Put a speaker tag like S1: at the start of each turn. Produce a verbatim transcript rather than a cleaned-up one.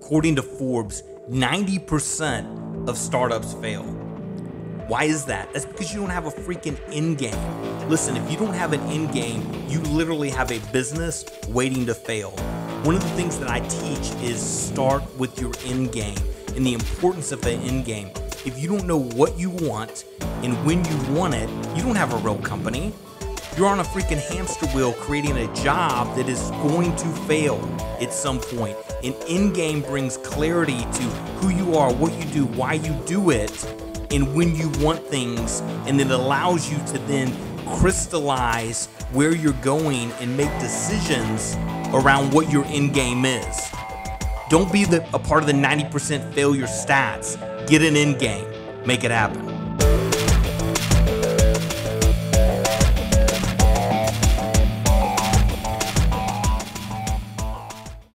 S1: According to Forbes, ninety percent of startups fail. Why is that? That's because you don't have a freaking end game. Listen, if you don't have an end game, you literally have a business waiting to fail. One of the things that I teach is start with your end game and the importance of the end game. If you don't know what you want and when you want it, you don't have a real company. You're on a freaking hamster wheel creating a job that is going to fail at some point. An end game brings clarity to who you are, what you do, why you do it, and when you want things, and it allows you to then crystallize where you're going and make decisions around what your end game is. Don't be the, a part of the ninety percent failure stats. Get an end game. Make it happen.